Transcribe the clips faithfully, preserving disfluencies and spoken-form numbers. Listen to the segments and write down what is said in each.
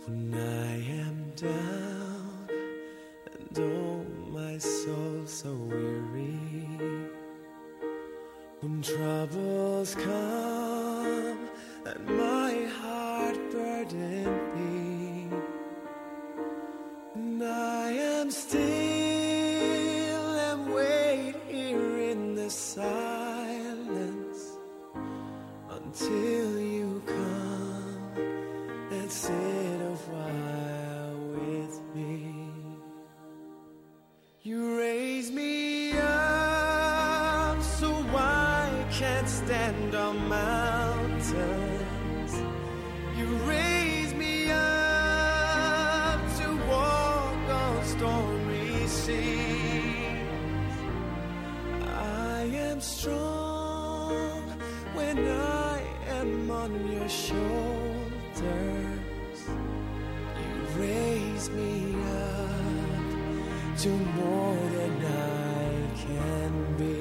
When I am down and oh my soul so weary, when troubles come and my heart burden be, and I am still and wait here in the silence until you come and sit a while with me. You raise me up so I can't stand on mountains. You raise me up to walk on stormy seas. I am strong when I am on your shoulders. You raise me up to more than I can be.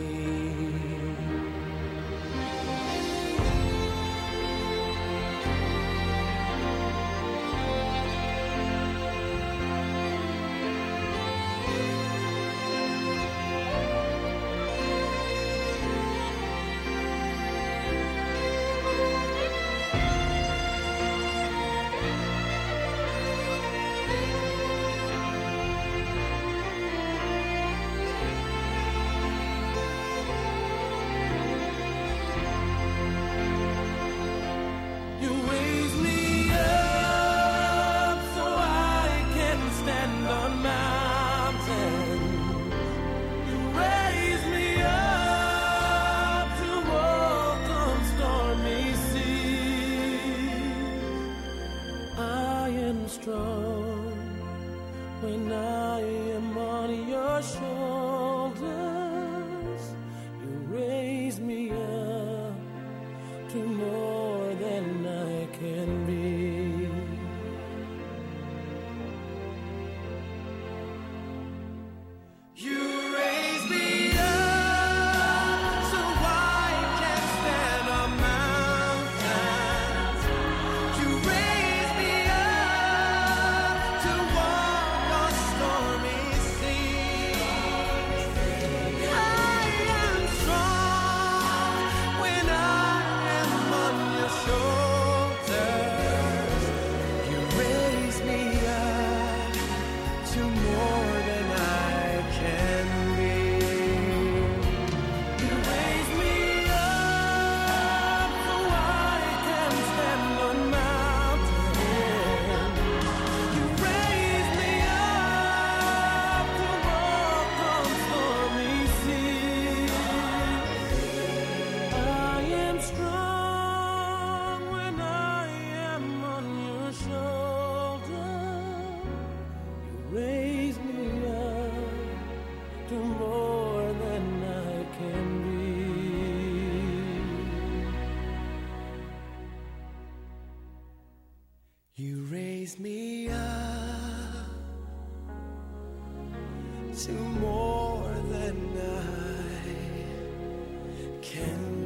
Strong when I am on your shoulders. You raise me up to more than I can be. You raise me up so I can stand on mountains. You raise me You raise me up to more than I can